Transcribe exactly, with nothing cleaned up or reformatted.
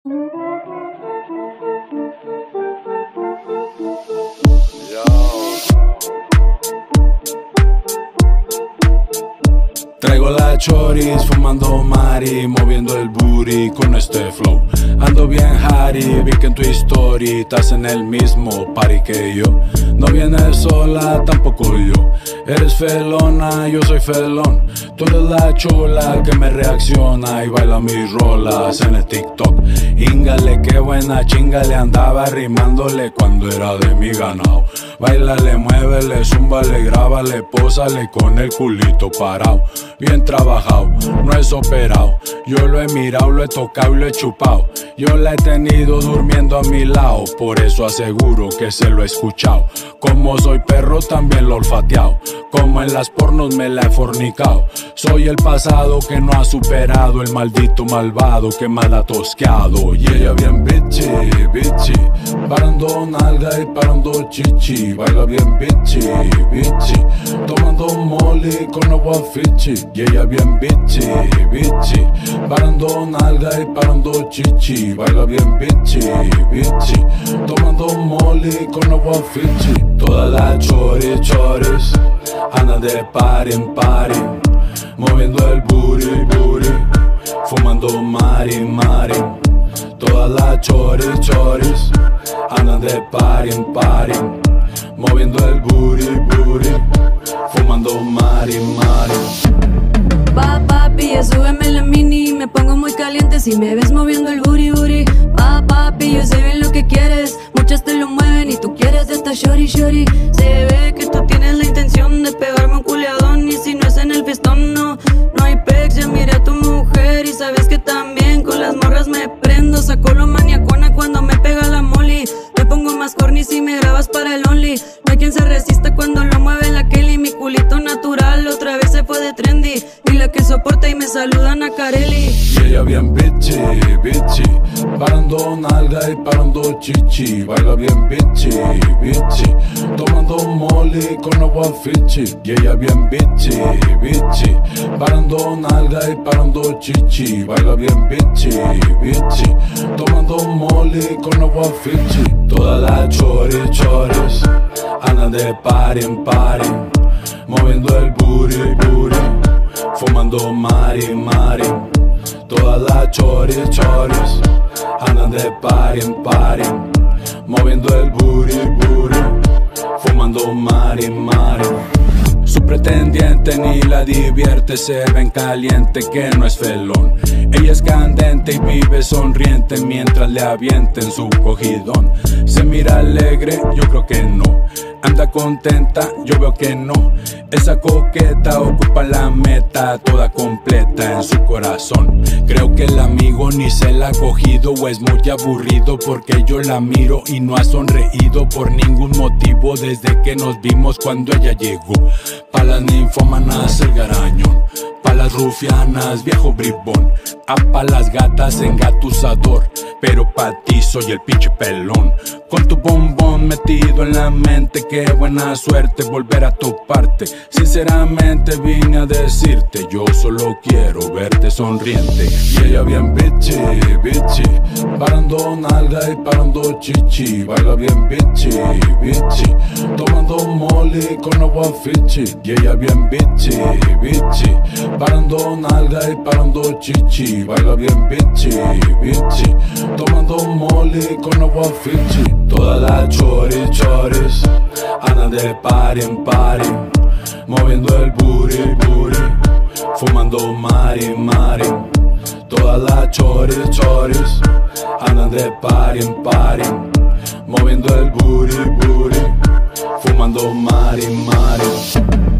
Traigo la choris, fumando mari, moviendo el booty con este flow. Ando bien Harry, vi que en tu story estás en el mismo party que yo. No vienes sola, tampoco yo. Eres felona, yo soy felón. Tú eres la chula que me reacciona y baila mis rolas en el TikTok. Íngale, qué buena chinga le andaba rimándole cuando era de mi ganado. Báilale, muévele, zúmbale, grábale, pósale con el culito parado. Bien trabajado, no es operado. Yo lo he mirado, lo he tocado y lo he chupado. Yo la he tenido durmiendo a mi lado, por eso aseguro que se lo he escuchado. Como soy perro también lo he olfateado, como en las pornos me la he fornicado. Soy el pasado que no ha superado, el maldito malvado que me ha tosqueado. Y ella bien bitchy, bitchy, parando nalga y parando chichi. Baila bien bitchy, bitchy, tomando molly con agua fichi. Y ella bien bitchy, bitchy, parando nalga y parando chichi. Baila bien bitchy, bitchy, tomando molly con agua fichi. Todas las choris, choris, andan de party en party, moviendo el booty, booty, fumando mari, mari. Todas las choris, choris, andan de party en party, moviendo el booty, booty, fumando mari, mari. Pa, papi, ya súbeme la mini. Me pongo muy caliente si me ves moviendo el booty, booty. Pa, papi, yo sé bien lo que quieres. Muchas te lo mueven y tú quieres de esta shorty, shorty. Se ve que tú tienes la intención de pegarme un culeadón. Y si no es en el fiestón, no, no hay pex. Ya miré a tu mujer y sabes que también con las morras me prendo. Saco lo maniacona cuando me pega la molly. Me pongo más corny si me grabas para el only. No hay quien se resista cuando lo mueve la Kelly. Mi culito natural otra vez se fue de trendy. Y la que soporta y me saludan a Carelli. Y ella bien bitchy, bitchy, parando nalga y parando chichi. Baila bien bitchy, bitchy, tomando molly con agua fichi. Y ella bien bitchy, bitchy, parando nalga y parando chichi. Baila bien bitchy, bitchy, tomando molly con agua fichi. Todas las choris, choris, andan de party en party, moviendo el booty, booty, fumando mari, mari. Todas las choris, choris, andan de party en party, moviendo el booty, booty, fumando mari, mari. Su pretendiente ni la divierte, se ven caliente que no es felón. Ella es candente y vive sonriente mientras le avienten su cogidón. Se mira alegre, yo creo que no. Anda contenta, yo veo que no. Esa coqueta ocupa la meta toda completa en su corazón. Creo que el amigo ni se la ha cogido o es muy aburrido porque yo la miro y no ha sonreído por ningún motivo desde que nos vimos cuando ella llegó. Pa' las ninfómanas el garañón, pa' las rufianas viejo bribón, a pa' las gatas engatusador, pero pa' ti soy el pinche pelón. Con tu bombón metido en la mente, qué buena suerte volver a toparte. Sinceramente vine a decirte, yo solo quiero verte sonriente. Y ella bien bitchy, bitchy, parando nalga y parando chichi. Baila bien bitchy, bitchy, tomando molly con agua fichi. Y ella bien bitchy, bitchy, parando nalga y parando chichi. Baila bien bitchy, bitchy, tomando molly con agua fichi. Todas las choris, choris, andan de party en party, moviendo el booty, booty, fumando mari, mari. Todas las choris, choris, andan de party en party, moviendo el booty, booty, fumando mari, mari.